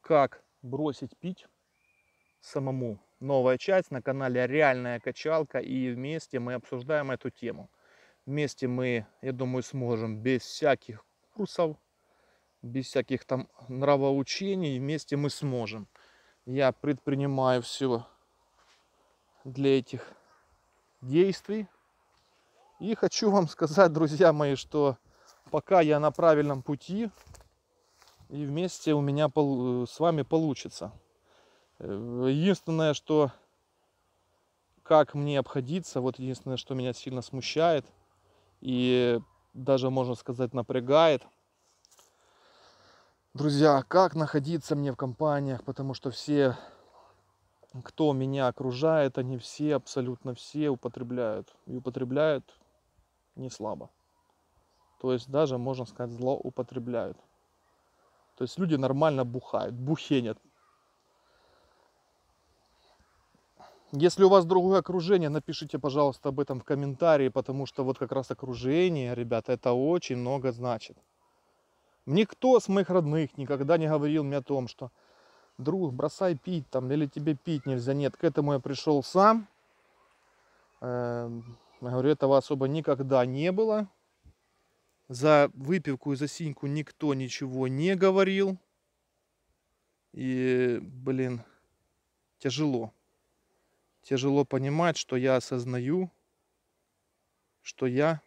как бросить пить самому. Новая часть на канале «Реальная качалка», и вместе мы обсуждаем эту тему. Вместе мы, я думаю, сможем без всяких курсов, без всяких там нравоучений, вместе мы сможем. Я предпринимаю все для этих действий. И хочу вам сказать, друзья мои, что пока я на правильном пути, и вместе у меня с вами получится. Единственное, что как мне обходиться, вот единственное, что меня сильно смущает и даже, можно сказать, напрягает. Друзья, как находиться мне в компаниях, потому что все, кто меня окружает, они все, абсолютно все употребляют. И употребляют не слабо. То есть даже, можно сказать, злоупотребляют. То есть люди нормально бухают, бухенят. Если у вас другое окружение, напишите, пожалуйста, об этом в комментарии, потому что вот как раз окружение, ребята, это очень много значит. Никто с моих родных никогда не говорил мне о том, что друг, бросай пить там, или тебе пить нельзя. Нет, к этому я пришел сам. Я говорю, этого особо никогда не было. За выпивку и за синьку никто ничего не говорил. И, блин, тяжело. Тяжело понимать, что я осознаю, что я